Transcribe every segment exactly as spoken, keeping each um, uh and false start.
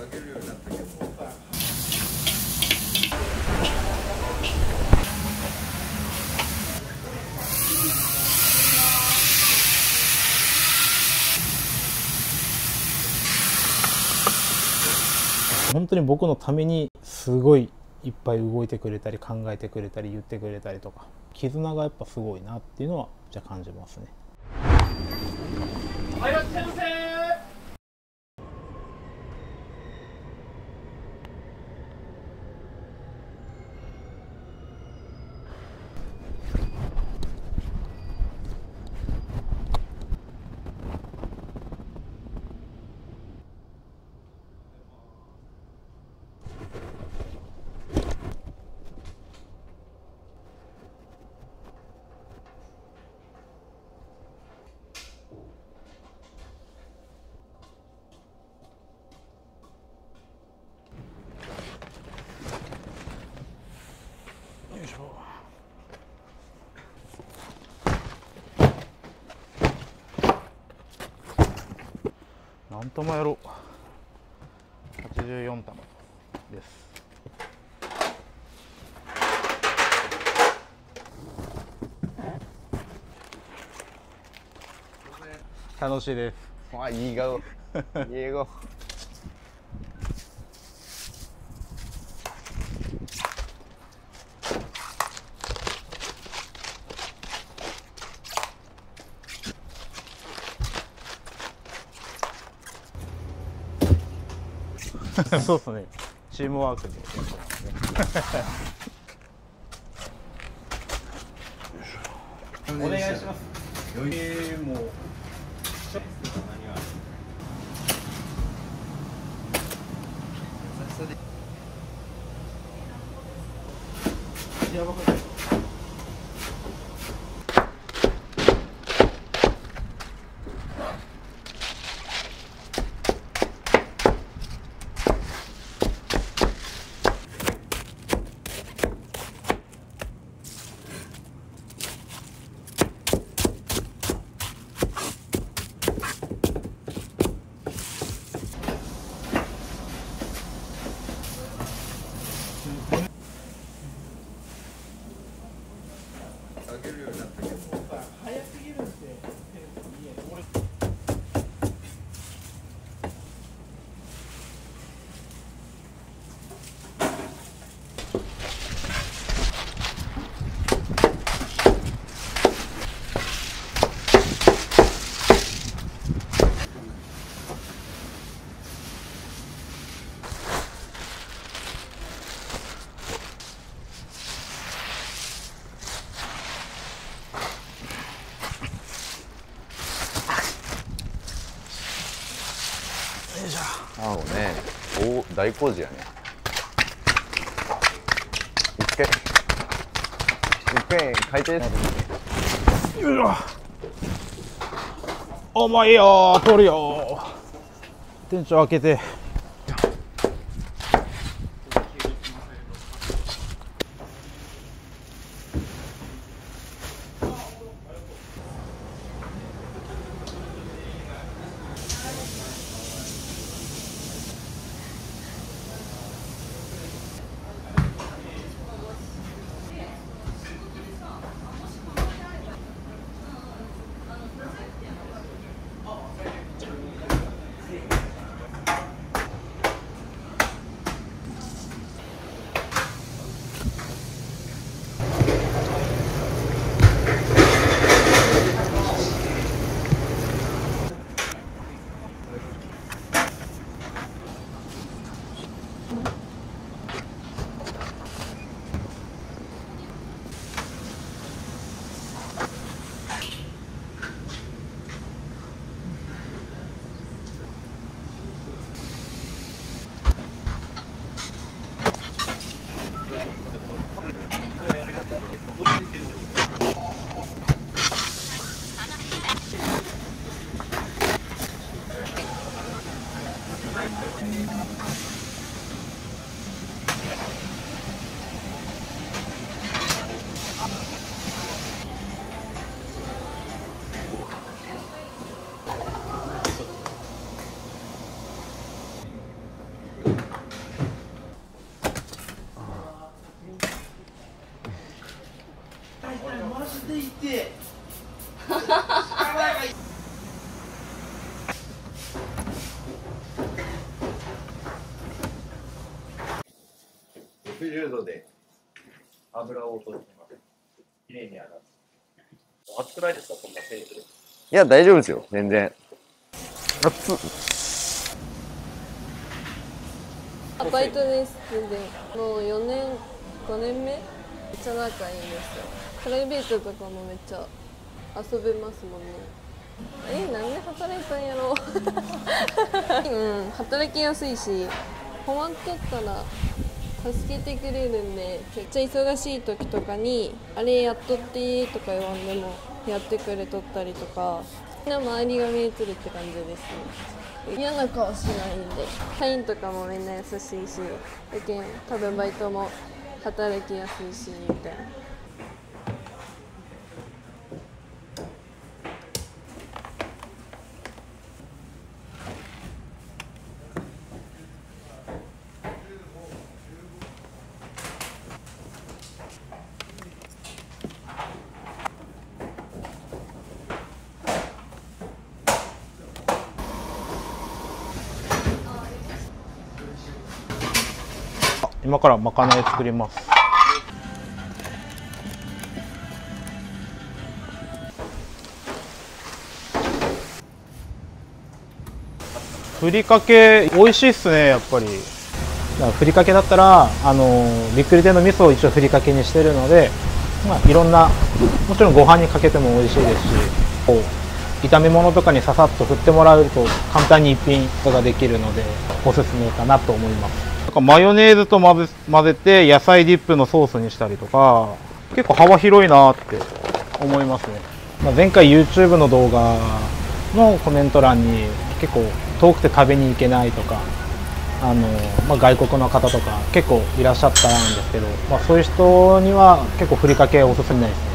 げるようになったけど。 本当に僕のためにすごいいっぱい動いてくれたり考えてくれたり言ってくれたりとか、絆がやっぱすごいなっていうのはじゃあ感じますね。 いらっしゃいませ。 よいしょ。何玉やろう。はちじゅうよん玉です。楽しいです。 あ、いい顔。いい笑顔。 そうですね。チームワークでやってますね。 お願いします。 えー、もう。 やばかった。 あげるようになったけど。 早すぎるんで。 あ、もうね、大大工事やね。一回一回回転してよいしょ。重いよ、取るよ。店長開けて。 きゅうどで油を落としてます。きれいに洗う。熱くないですか、こんなテープで。 いや、大丈夫ですよ、全然。熱っ。 バイトです、全然。もうよねん、ごねんめめっちゃ仲いいんですよ。プライベートとかもめっちゃ遊べますもんね。え、なんで働いたんやろうん、働きやすいし、困っとったら助けてくれるんで、めっちゃ忙しい時とかにあれやっとってとか言わんでもやってくれとったりとか、みんな周りが見えてるって感じですね。嫌な顔しないんで、社員とかもみんな優しいし、だけん多分バイトも働きやすいしみたいな。 今からまかない作ります。ふりかけ美味しいっすね、やっぱり。だからふりかけだったらあのびっくり亭の味噌を一応ふりかけにしてるので、まあ、いろんなもちろんご飯にかけても美味しいですし、こう炒め物とかにささっと振ってもらうと簡単に一品ができるのでおすすめかなと思います。なんかマヨネーズと混ぜ混ぜて野菜ディップのソースにしたりとか、結構幅広いなって思いますね。まあ、前回 YouTube の動画のコメント欄に結構遠くて食べに行けないとか、あの、まあ、外国の方とか結構いらっしゃったんですけど、まあ、そういう人には結構ふりかけおすすめないですね。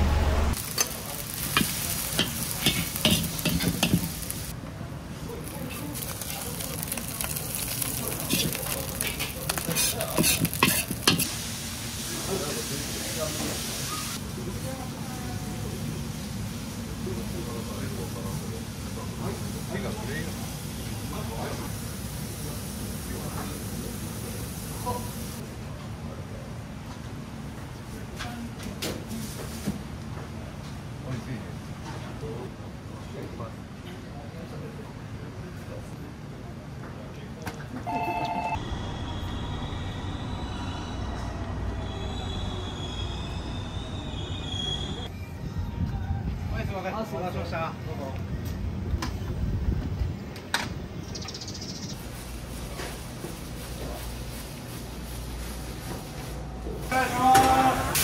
お待たせしました。どうぞ。お願いします。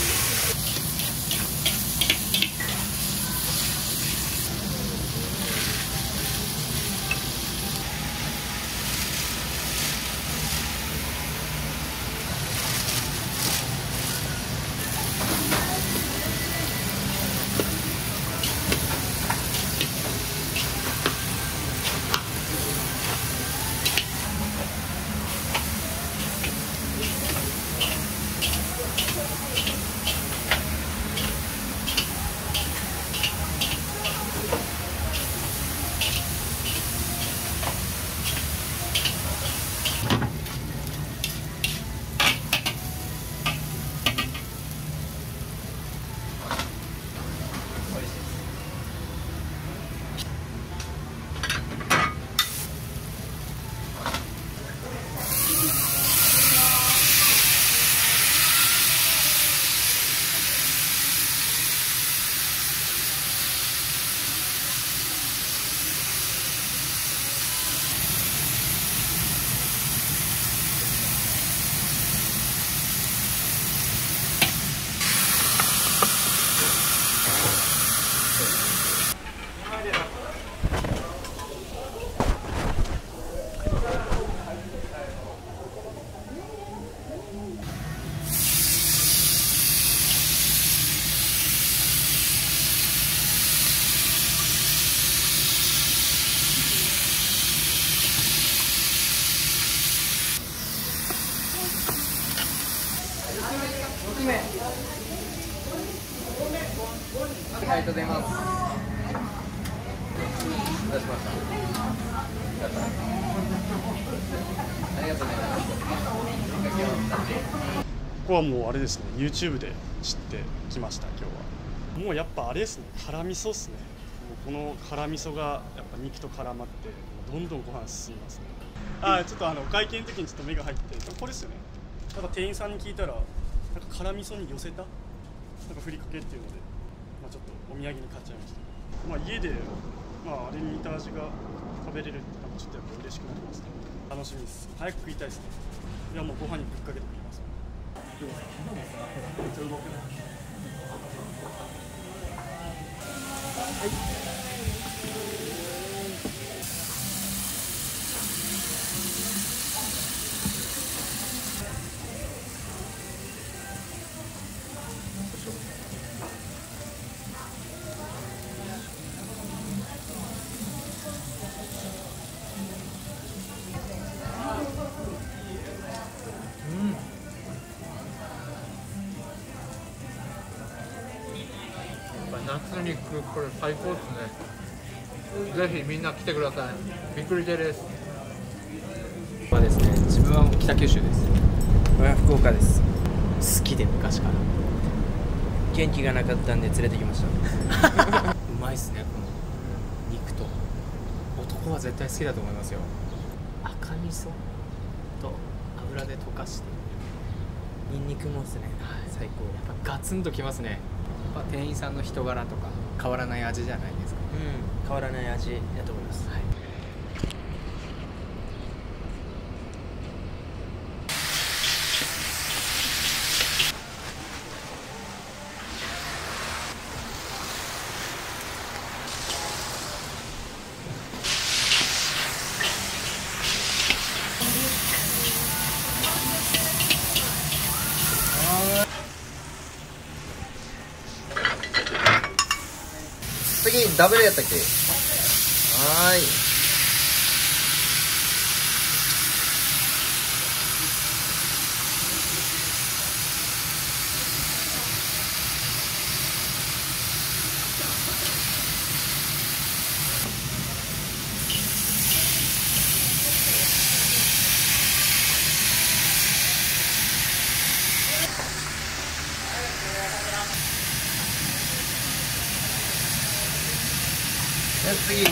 ありがとうございます。出しました。ありがとうございます。 こはもうあれですね、 YouTube で知ってきました。今日はもうやっぱあれですね、辛味噌っすね。もうこの辛味噌がやっぱ肉と絡まってどんどんご飯進みますね。あ、ちょっとあの会計の時にちょっと目が入って、これですよね。なんか店員さんに聞いたら、なんか辛味噌に寄せたなんかふりかけっていうので、まあ、ちょっとお土産に買っちゃいました。まあ、家で、まあ、あれに似た味が食べれるってのはちょっとやっぱ嬉しくなりますね。楽しみです。早く食いたいですね。いやもうご飯にぶっかけて食います。めっちゃ動くね。はい。 夏に食うこれ最高ですね。ぜひみんな来てください。びっくり亭です。 はですね、自分は北九州です。 俺は福岡です。 好きで昔から元気がなかったんで連れてきました。 うまいっすね、この肉と。男は絶対好きだと思いますよ。赤味噌と油で溶かして、 ニンニクもですね、 はい、 最高。 やっぱガツンときますね。やっぱ店員さんの人柄とか変わらない味じゃないですか。 うん、変わらない味だと思います。はい。 次ダブルやったっけ。はーい。次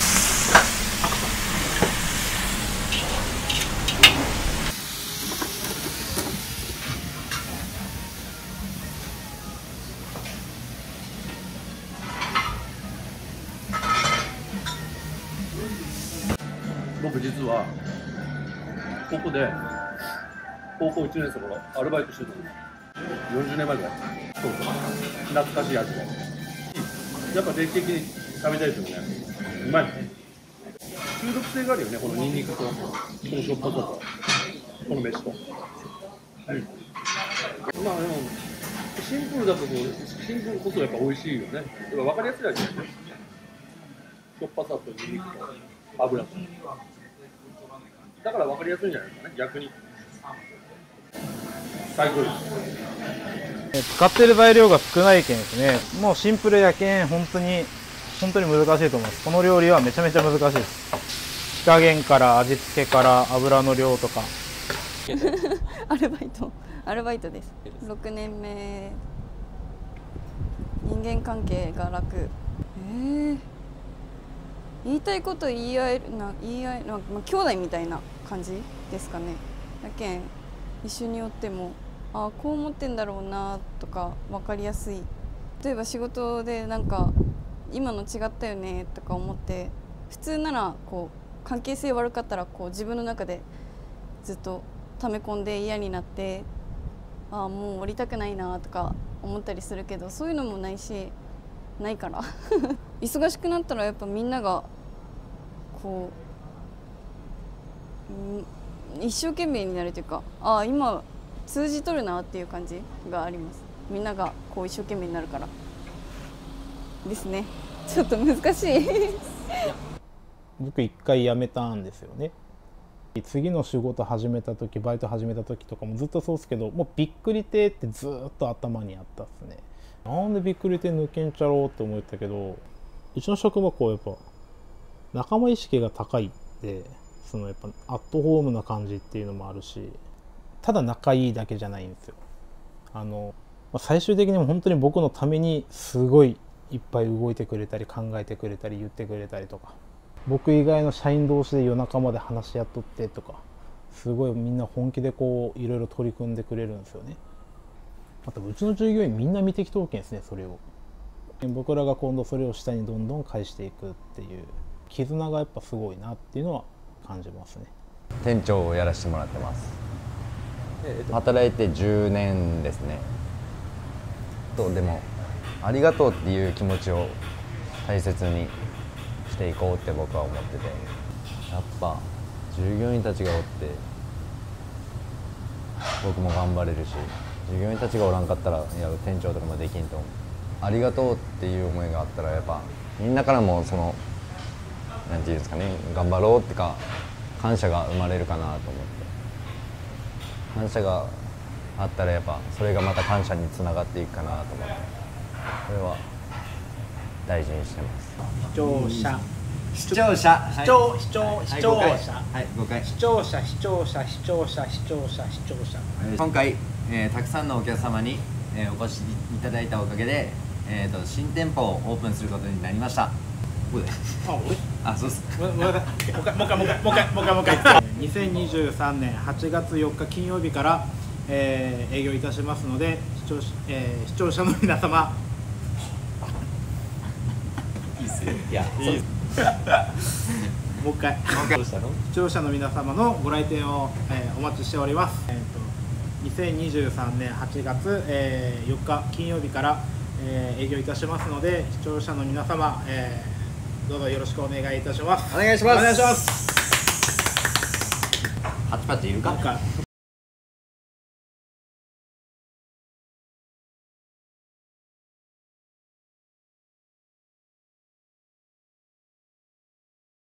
僕実はここで高校いちねん生の頃アルバイトしてたんですよ。よんじゅうねんまえぐらい。そうそう、懐かしい味でやっぱ定期的に食べたいですよね。うまいね。中毒性があるよね、このニンニクとこのしょっぱさとこの飯と、はい、まあでもシンプルだとシンプルこそやっぱ美味しいよね。やっぱ分かりやすい味ですね。しょっぱさとニンニクと油とだから分かりやすいんじゃないですかね、逆に。最高です。 使ってる材料が少ないけんですね、もうシンプルやけん本当に本当に難しいと思います。この料理はめちゃめちゃ難しいです。火加減から味付けから油の量とかアルバイトアルバイトです。ろくねんめ。人間関係が楽。えー、言いたいこと言い合えるな、言い合えなんか、まあ、兄弟みたいな感じですかね。だけん一緒におってもああこう思ってんだろうなとか分かりやすい。例えば仕事でなんか今の違ったよねとか思って、普通ならこう関係性悪かったらこう自分の中でずっと溜め込んで嫌になって、ああもう降りたくないなとか思ったりするけど、そういうのもないしないから忙しくなったらやっぱみんながこう一生懸命になるというか、ああ今通じとるなっていう感じがあります。みんながこう一生懸命になるからですね。ちょっと難しい僕一回辞めたんですよね。次の仕事始めた時、バイト始めた時とかもずっとそうですけど、もうびっくり亭ってずっと頭にあったっすね。なんでびっくり亭抜けんちゃろうって思ったけど、うちの職場こうやっぱ仲間意識が高いって、そのやっぱアットホームな感じっていうのもあるし、ただ仲いいだけじゃないんですよ。 あの最終的にも本当に僕のためにすごいいっぱい動いてくれたり考えてくれたり言ってくれたりとか、僕以外の社員同士で夜中まで話し合っとってとか、すごいみんな本気でこういろいろ取り組んでくれるんですよね。あとうちの従業員みんな未適当権ですね。それを僕らが今度それを下にどんどん返していくっていう絆がやっぱすごいなっていうのは感じますね。 店長をやらせてもらってます。働いてじゅうねんですね。とでもありがとうっていう気持ちを大切にしていこうって僕は思ってて、やっぱ従業員たちがおって僕も頑張れるし、従業員たちがおらんかったらいや店長とかもできんと思う。ありがとうっていう思いがあったらやっぱみんなからもそのなんていうんですかね、頑張ろうってか感謝が生まれるかなと思って、感謝があったらやっぱそれがまた感謝につながっていくかなと思って、それは大事にしてます。 視聴者視聴者視聴視聴視聴者はいごかい視聴者視聴者視聴者視聴者視聴者今回、えー、たくさんのお客様に、えー、お越しいただいたおかげで、えー、と新店舗をオープンすることになりました。ここであ、俺あ、そうです。 もう一回もう一回もう一回もう一回もう一回もう一回にせんにじゅうさんねんはちがつよっか金曜日から、えー、営業いたしますので、視聴,、えー、視聴者の皆様いいっすよ。いや、 いいもう一回視聴者の皆様のご来店を、えー、お待ちしております。えー、とにせんにじゅうさんねんはちがつ、えー、よっか金曜日から、えー、営業いたしますので、視聴者の皆様、えーどうぞよろしくお願いいたします。 お願いします。 お願いします。 パチパチいるか。 なんか